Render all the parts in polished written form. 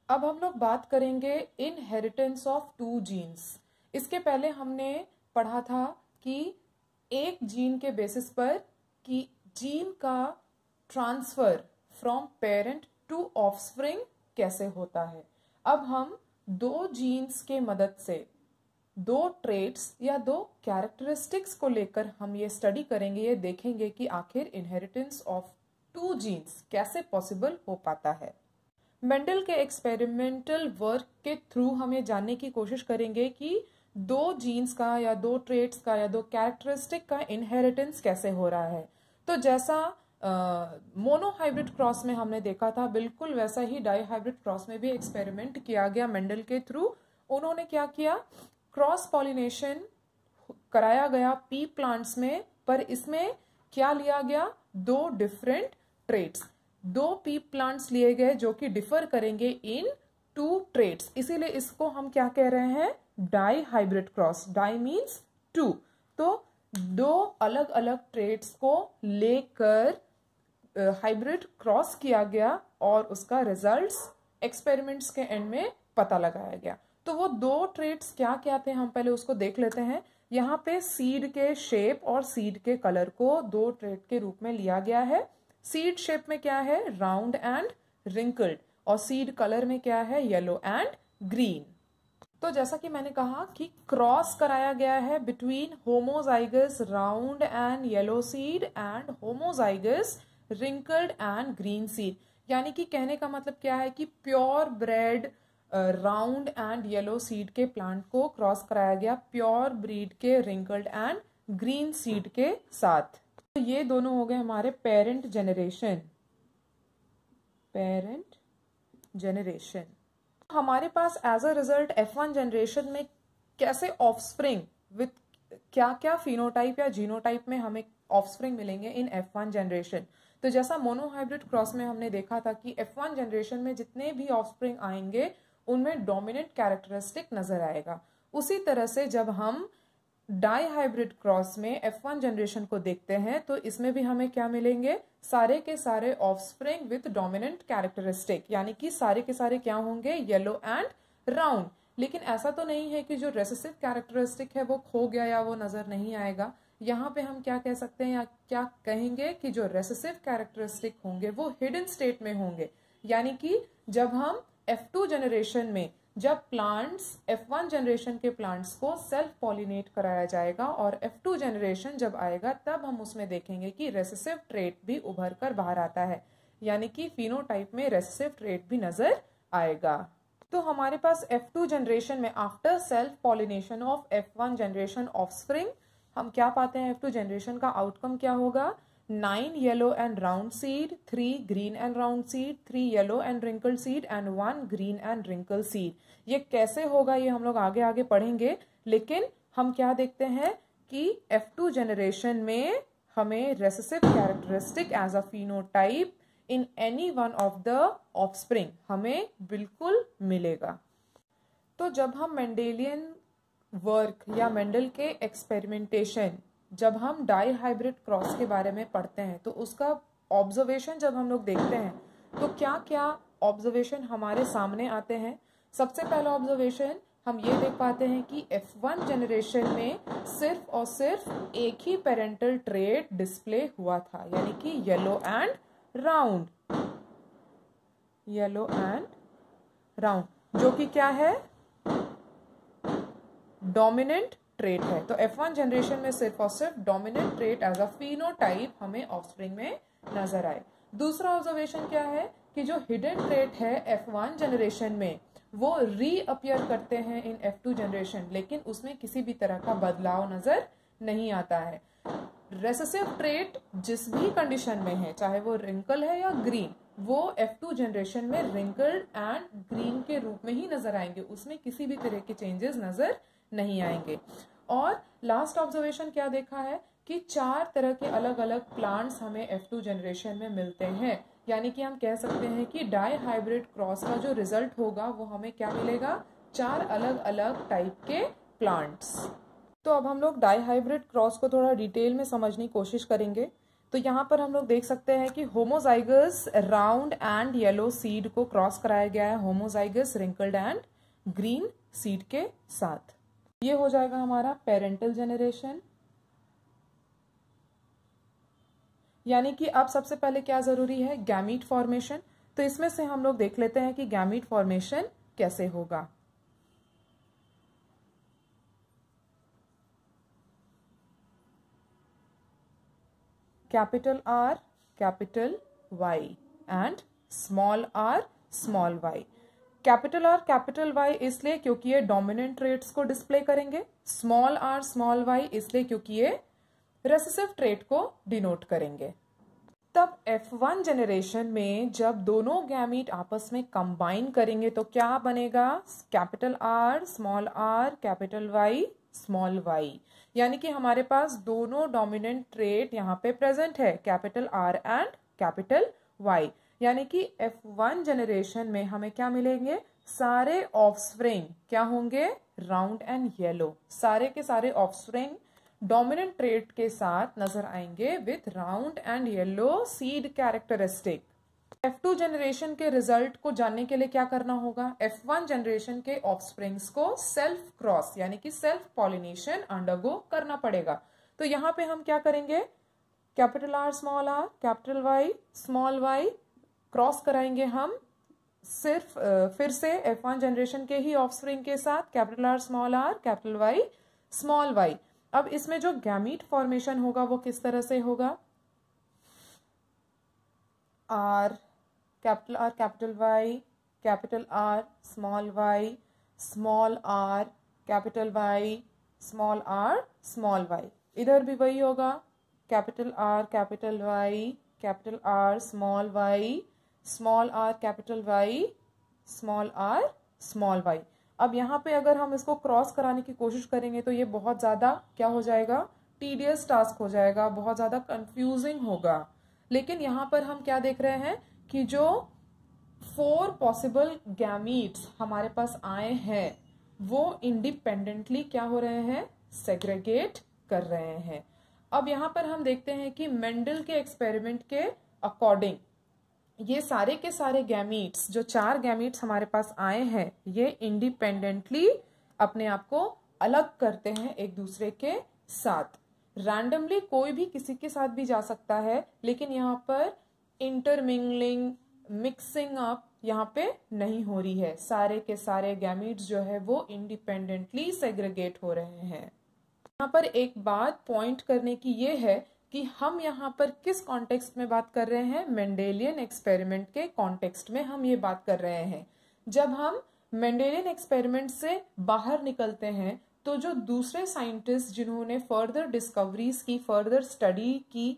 अब हम लोग बात करेंगे इनहेरिटेंस ऑफ टू जीन्स। इसके पहले हमने पढ़ा था कि एक जीन के बेसिस पर कि जीन का transfer from parent to offspring कैसे होता है। अब हम दो जीन्स के मदद से दो ट्रेट्स या दो कैरेक्टरिस्टिक्स को लेकर हम ये स्टडी करेंगे, ये देखेंगे कि आखिर इनहेरिटेंस ऑफ टू जीन्स कैसे पॉसिबल हो पाता है। मेंडल के एक्सपेरिमेंटल वर्क के थ्रू हम ये जानने की कोशिश करेंगे कि दो जीन्स का या दो ट्रेट्स का या दो कैरेक्टरिस्टिक का इनहेरिटेंस कैसे हो रहा है। तो जैसा मोनोहाइब्रिड क्रॉस में हमने देखा था, बिल्कुल वैसा ही डाईहाइब्रिड क्रॉस में भी एक्सपेरिमेंट किया गया मेंडल के थ्रू। उन्होंने क्या किया, क्रॉस पॉलिनेशन कराया गया पी प्लांट्स में, पर इसमें क्या लिया गया, दो डिफरेंट ट्रेट्स, दो पी प्लांट्स लिए गए जो कि डिफर करेंगे इन टू ट्रेट्स, इसीलिए इसको हम क्या कह रहे हैं, dihybrid cross. Di means two, तो दो अलग अलग ट्रेट्स को लेकर हाइब्रिड क्रॉस किया गया और उसका रिजल्ट्स एक्सपेरिमेंट्स के एंड में पता लगाया गया। तो वो दो ट्रेट्स क्या क्या थे, हम पहले उसको देख लेते हैं। यहाँ पे सीड के शेप और सीड के कलर को दो ट्रेट के रूप में लिया गया है। सीड शेप में क्या है, राउंड एंड रिंकल्ड, और सीड कलर में क्या है, येलो एंड ग्रीन। तो जैसा कि मैंने कहा कि क्रॉस कराया गया है between homozygous round and yellow seed and homozygous wrinkled and green seed, यानी कि कहने का मतलब क्या है कि pure bred round and yellow seed के प्लांट को क्रॉस कराया गया प्योर ब्रीड के रिंकल्ड एंड ग्रीन सीड के साथ। तो ये दोनों हो गए हमारे पेरेंट जेनरेशन। हमारे पास as a result F1 generation में कैसे ऑफस्प्रिंग विथ क्या क्या फिनोटाइप या जीनोटाइप में हमें ऑफस्प्रिंग मिलेंगे इन F1 जनरेशन। तो जैसा मोनोहाइब्रिड क्रॉस में हमने देखा था कि F1 जनरेशन में जितने भी ऑफस्प्रिंग आएंगे उनमें डोमिनेंट कैरेक्टरिस्टिक नजर आएगा। उसी तरह से जब हम डाई हाइब्रिड क्रॉस में F1 जनरेशन को देखते हैं तो इसमें भी हमें क्या मिलेंगे, सारे के सारे ऑफस्प्रिंग विथ डोमिनेंट कैरेक्टरिस्टिक, यानी कि सारे के सारे क्या होंगे, येलो एंड राउंड। लेकिन ऐसा तो नहीं है कि जो रेसेसिव कैरेक्टरिस्टिक है वो खो गया या वो नजर नहीं आएगा। यहाँ पे हम क्या कह सकते हैं या क्या कहेंगे कि जो रेसेसिव कैरेक्टरिस्टिक होंगे वो हिडन स्टेट में होंगे, यानी कि जब हम F2 जनरेशन में जब प्लांट्स F1 जनरेशन के प्लांट्स को सेल्फ पॉलिनेट कराया जाएगा और F2 जनरेशन जब आएगा तब हम उसमें देखेंगे कि रेसेसिव ट्रेट भी उभर कर बाहर आता है, यानी कि फिनोटाइप में रेसेसिव ट्रेट भी नजर आएगा। तो हमारे पास F2 जनरेशन में after self pollination of F1 generation offspring हम क्या पाते हैं, F2 जनरेशन का आउटकम क्या होगा, 9 yellow and round seed, 3 green and round seed, 3 yellow and wrinkled seed and 1 green and wrinkled seed. ये कैसे होगा ये हम लोग आगे आगे पढ़ेंगे, लेकिन हम क्या देखते हैं कि F2 जनरेशन में हमें recessive characteristic as a phenotype in any one of the offspring हमें बिल्कुल मिलेगा। तो जब हम मेंडेलियन वर्क या मेंडल के एक्सपेरिमेंटेशन जब हम डाई हाइब्रिड क्रॉस के बारे में पढ़ते हैं तो उसका ऑब्जर्वेशन जब हम लोग देखते हैं तो क्या क्या ऑब्जर्वेशन हमारे सामने आते हैं। सबसे पहला ऑब्जर्वेशन हम ये देख पाते हैं कि F1 जनरेशन में सिर्फ और सिर्फ एक ही पेरेंटल ट्रेट डिस्प्ले हुआ था, यानी कि येलो एंड राउंड, जो कि क्या है, डोमिनेंट ट्रेट है। तो F1 जनरेशन में सिर्फ और सिर्फ dominant trait as a phenotype हमें ऑफस्प्रिंग में नजर आए। दूसरा ऑब्जर्वेशन क्या है कि जो हिडन ट्रेट है F1 जनरेशन में वो रीअपियर करते हैं इन F2 जनरेशन, लेकिन उसमें किसी भी तरह का बदलाव नजर नहीं आता है। रेसेसिव ट्रेट जिस भी कंडीशन में है, चाहे वो रिंकल है या ग्रीन, वो F2 जनरेशन में रिंकल्ड एंड ग्रीन के रूप में ही नजर आएंगे, उसमें किसी भी तरह के चेंजेस नजर नहीं आएंगे। और लास्ट ऑब्जर्वेशन क्या देखा है कि 4 तरह के अलग अलग प्लांट्स हमें F2 जनरेशन में मिलते हैं, यानी कि हम कह सकते हैं कि डाई हाइब्रिड क्रॉस का जो रिजल्ट होगा वो हमें क्या मिलेगा, 4 अलग अलग टाइप के प्लांट्स। तो अब हम लोग डाई हाइब्रिड क्रॉस को थोड़ा डिटेल में समझने की कोशिश करेंगे। तो यहाँ पर हम लोग देख सकते हैं कि homozygous round and yellow seed को क्रॉस कराया गया है homozygous wrinkled and green seed के साथ। ये हो जाएगा हमारा पेरेंटल जेनरेशन। यानी कि अब सबसे पहले क्या जरूरी है, गैमीट फॉर्मेशन। तो इसमें से हम लोग देख लेते हैं कि गैमीट फॉर्मेशन कैसे होगा। Capital R capital Y and small r small y। Capital R capital Y इसलिए क्योंकि ये डोमिनेंट ट्रेट्स को डिस्प्ले करेंगे, स्मॉल r स्मॉल y इसलिए क्योंकि ये रेसेसिव ट्रेट को डिनोट करेंगे। तब F1 जनरेशन में जब दोनों गैमीट आपस में कंबाइन करेंगे तो क्या बनेगा, capital R small r capital Y small y। यानी कि हमारे पास दोनों डोमिनेंट ट्रेट यहाँ पे प्रेजेंट है, capital R and capital Y। यानी कि F1 जनरेशन में हमें क्या मिलेंगे, सारे ऑफस्प्रिंग क्या होंगे, राउंड एंड येलो। सारे के सारे ऑफस्प्रिंग डोमिनेंट ट्रेट के साथ नजर आएंगे with round and yellow seed characteristic. F2 generation के रिजल्ट को जानने के लिए क्या करना होगा, F1 जनरेशन के ऑफस्प्रिंग्स को सेल्फ क्रॉस यानी कि सेल्फ पॉलिनेशन अंडरगो करना पड़ेगा। तो यहाँ पे हम क्या करेंगे, capital R small r capital Y small y cross कराएंगे हम सिर्फ फिर से F1 जनरेशन के ही ऑफस्प्रिंग के साथ, capital R small r capital Y small y। अब इसमें जो गैमीट फॉर्मेशन होगा वो किस तरह से होगा, R capital Y capital R small y small r capital Y small r small y। इधर भी वही होगा, capital R capital Y capital R small y small r capital Y small r small y। अब यहाँ पे अगर हम इसको क्रॉस कराने की कोशिश करेंगे तो ये बहुत ज़्यादा क्या हो जाएगा, टीडियस टास्क हो जाएगा, बहुत ज़्यादा कंफ्यूजिंग होगा। लेकिन यहाँ पर हम क्या देख रहे हैं कि जो 4 पॉसिबल गैमीट्स हमारे पास आए हैं वो इंडिपेंडेंटली क्या हो रहे हैं, सेग्रेगेट कर रहे हैं। अब यहाँ पर हम देखते हैं कि मेंडल के एक्सपेरिमेंट के अकॉर्डिंग ये सारे के सारे गैमीट्स, जो 4 गैमीट्स हमारे पास आए हैं, ये इंडिपेंडेंटली अपने आप को अलग करते हैं एक दूसरे के साथ। रैंडमली कोई भी किसी के साथ भी जा सकता है, लेकिन यहाँ पर इंटरमिंगलिंग मिक्सिंग अप यहाँ पे नहीं हो रही है। सारे के सारे गैमीट्स जो है वो इंडिपेंडेंटली सेग्रीगेट हो रहे हैं। यहाँ पर एक बात पॉइंट करने की ये है कि हम यहाँ पर किस कॉन्टेक्स्ट में बात कर रहे हैं, मेंडेलियन एक्सपेरिमेंट के कॉन्टेक्स्ट में हम ये बात कर रहे हैं। जब हम मेंडेलियन एक्सपेरिमेंट से बाहर निकलते हैं तो जो दूसरे साइंटिस्ट जिन्होंने फर्दर डिस्कवरीज की, फर्दर स्टडी की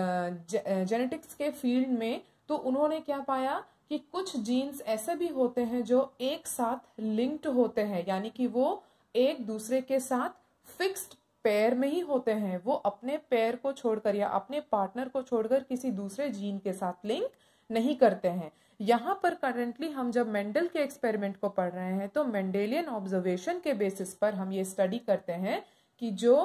जेनेटिक्स के फील्ड में, तो उन्होंने क्या पाया कि कुछ जीन्स ऐसे भी होते हैं जो एक साथ लिंक्ड होते हैं, यानी कि वो एक दूसरे के साथ फिक्स्ड पेयर में ही होते हैं। वो अपने पेयर को छोड़कर या अपने पार्टनर को छोड़कर किसी दूसरे जीन के साथ लिंक नहीं करते हैं। यहाँ पर करंटली हम जब मेंडल के एक्सपेरिमेंट को पढ़ रहे हैं तो मेंडेलियन ऑब्जर्वेशन के बेसिस पर हम ये स्टडी करते हैं कि जो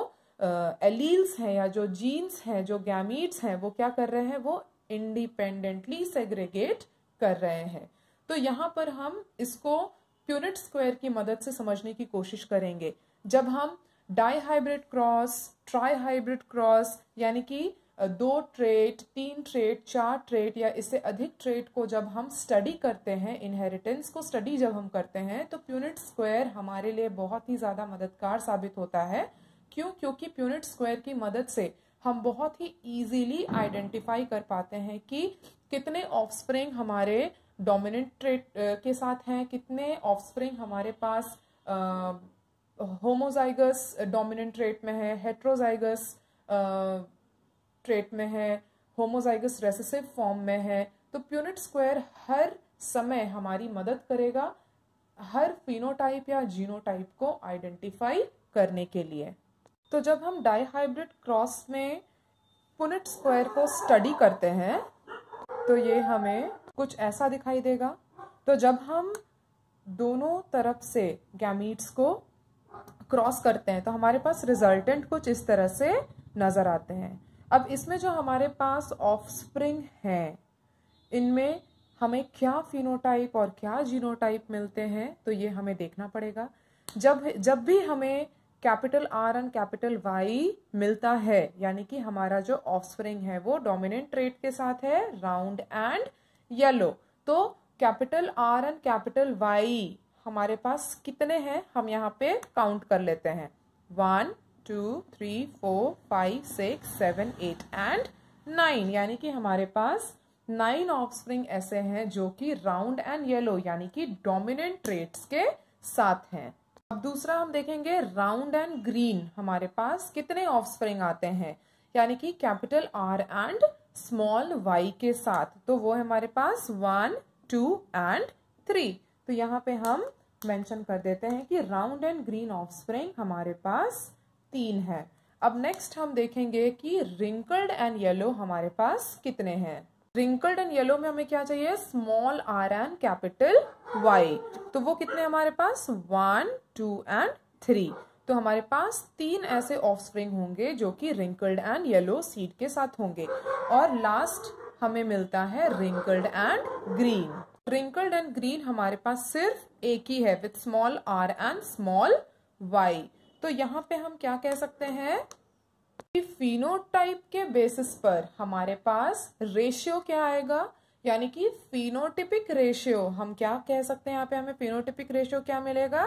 एलील्स हैं या जो जीन्स हैं, जो गैमीट्स हैं, वो क्या कर रहे हैं, वो इंडिपेंडेंटली सेग्रीगेट कर रहे हैं। तो यहाँ पर हम इसको प्यूनिट स्क्वायर की मदद से समझने की कोशिश करेंगे। जब हम dihybrid cross, trihybrid cross, यानी कि 2 ट्रेट, 3 ट्रेट, 4 ट्रेट या इससे अधिक ट्रेट को जब हम स्टडी करते हैं, इनहेरिटेंस को स्टडी जब हम करते हैं, तो प्यूनिट स्क्वायर हमारे लिए बहुत ही ज़्यादा मददगार साबित होता है। क्यों? क्योंकि प्यूनिट स्क्वायर की मदद से हम बहुत ही इजीली आइडेंटिफाई कर पाते हैं कि कितने ऑफस्प्रिंग हमारे डोमिनेंट ट्रेट के साथ हैं, कितने ऑफस्प्रिंग हमारे पास होमोजाइगस डोमिनेंट ट्रेट में है, हेट्रोजाइगस ट्रेट में है, होमोजाइगस रेसेसिव फॉर्म में है। तो प्यूनिट स्क्वायर हर समय हमारी मदद करेगा हर फिनोटाइप या जीनोटाइप को आइडेंटिफाई करने के लिए। तो जब हम डाई हाइब्रिड क्रॉस में प्यूनिट स्क्वायर को स्टडी करते हैं तो ये हमें कुछ ऐसा दिखाई देगा। तो जब हम दोनों तरफ से गैमीट्स को क्रॉस करते हैं तो हमारे पास रिजल्टेंट कुछ इस तरह से नजर आते हैं। अब इसमें जो हमारे पास ऑफस्प्रिंग है, इनमें हमें क्या फिनोटाइप और क्या जीनोटाइप मिलते हैं, तो ये हमें देखना पड़ेगा। जब भी हमें capital R and capital Y मिलता है, यानी कि हमारा जो ऑफस्प्रिंग है वो डोमिनेंट ट्रेट के साथ है, राउंड एंड येलो, तो capital R and capital Y हमारे पास कितने हैं, हम यहाँ पे काउंट कर लेते हैं। 1 2 3 4 5 6 7 8 एंड 9, यानी कि हमारे पास 9 ऑफस्प्रिंग ऐसे हैं जो कि राउंड एंड येलो यानी कि डोमिनेंट ट्रेट्स के साथ हैं। अब दूसरा हम देखेंगे राउंड एंड ग्रीन, हमारे पास कितने ऑफस्प्रिंग आते हैं, यानी कि capital R and small y के साथ, तो वो है हमारे पास 1 2 एंड 3। तो यहाँ पे हम मेंशन कर देते हैं कि राउंड एंड ग्रीन ऑफस्प्रिंग हमारे पास 3 है। अब नेक्स्ट हम देखेंगे कि रिंकल्ड एंड येलो हमारे पास कितने हैं। रिंकल्ड एंड येलो में हमें क्या चाहिए, small R and capital Y, तो वो कितने हमारे पास 1 2 एंड 3। तो हमारे पास 3 ऐसे ऑफस्प्रिंग होंगे जो कि रिंकल्ड एंड येलो सीड के साथ होंगे। और लास्ट हमें मिलता है wrinkled and green. Wrinkled and green हमारे पास सिर्फ एक ही है with small R and small Y। तो यहाँ पे हम क्या कह सकते हैं कि फिनोटाइप के बेसिस पर हमारे पास रेशियो क्या आएगा, यानी कि फिनोटिपिक रेशियो हम क्या कह सकते हैं, यहाँ पे हमें फिनोटिपिक रेशियो क्या मिलेगा,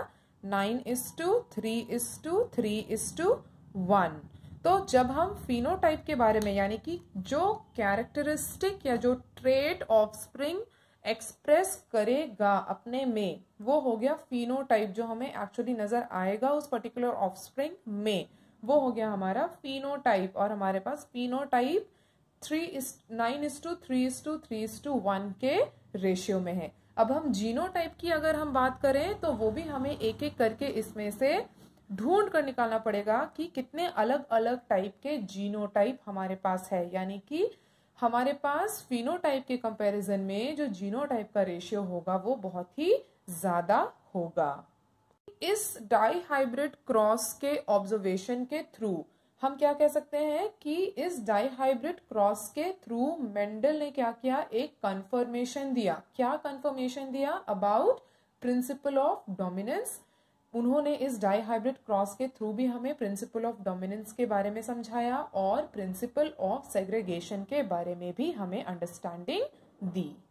9:3:3:1। तो जब हम फिनोटाइप के बारे में, यानी कि जो कैरेक्टरिस्टिक या जो ट्रेट ऑफस्प्रिंग एक्सप्रेस करेगा अपने में, वो हो गया फिनोटाइप, जो हमें एक्चुअली नजर आएगा उस पर्टिकुलर ऑफस्प्रिंग में, वो हो गया हमारा फिनोटाइप। और हमारे पास फिनोटाइप 9:3:3:1 के रेशियो में है। अब हम जीनोटाइप की अगर हम बात करें तो वो भी हमें एक एक करके इसमें से ढूंढ कर निकालना पड़ेगा कि कितने अलग अलग टाइप के जीनोटाइप हमारे पास है, यानी कि हमारे पास फिनोटाइप के कंपैरिजन में जो जीनोटाइप का रेशियो होगा वो बहुत ही ज्यादा होगा। इस डाई हाइब्रिड क्रॉस के ऑब्जर्वेशन के थ्रू हम क्या कह सकते हैं कि इस डाई हाइब्रिड क्रॉस के थ्रू मेंडल ने क्या किया, एक कंफर्मेशन दिया। क्या कंफर्मेशन दिया, अबाउट प्रिंसिपल ऑफ डोमिनेंस। उन्होंने इस डाई हाइब्रिड क्रॉस के थ्रू भी हमें प्रिंसिपल ऑफ डोमिनेंस के बारे में समझाया और प्रिंसिपल ऑफ सेग्रीगेशन के बारे में भी हमें अंडरस्टैंडिंग दी।